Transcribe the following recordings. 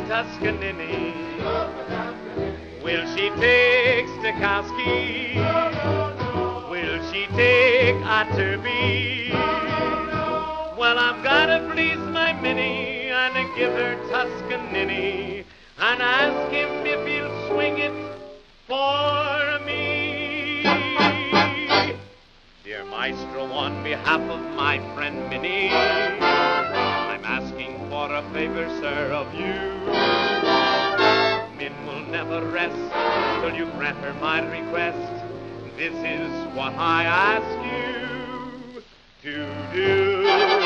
Tuscanini? Will she take Stokowski? Will she take Otterby? Well, I've gotta please my Minnie and give her Tuscanini and ask him if he'll swing it for me. Dear Maestro, on behalf of my friend Minnie, I'm asking for a favor, sir, of you. Min will never rest till you grant her my request. This is what I ask you to do.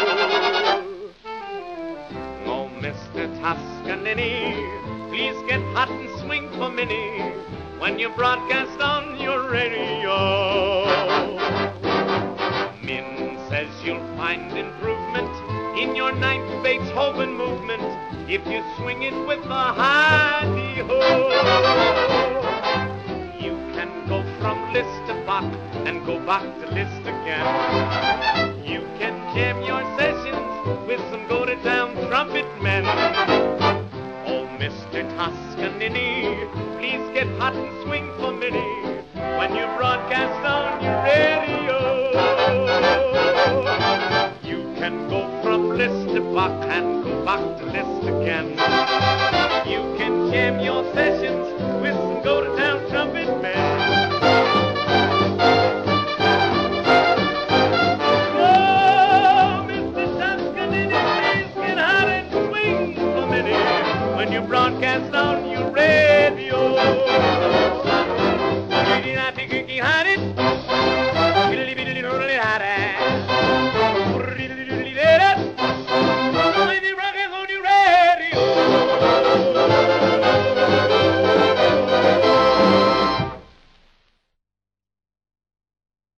Oh, Mr. Tuscanini, please get hot and swing for Minnie when you broadcast on your radio. Min says you'll find improvement in your ninth Beethoven movement if you swing it with a hidey-ho. You can go from Liszt to Bach and go back to Liszt again. You can jam your sessions with some go-to-town trumpet men. Oh, Mr. Tuscanini, please get hot and swing for Minnie when you broadcast on your radio. You can go from Liszt to Bach and go back to Liszt again. You can jam your sessions with some go-to-town trumpet men.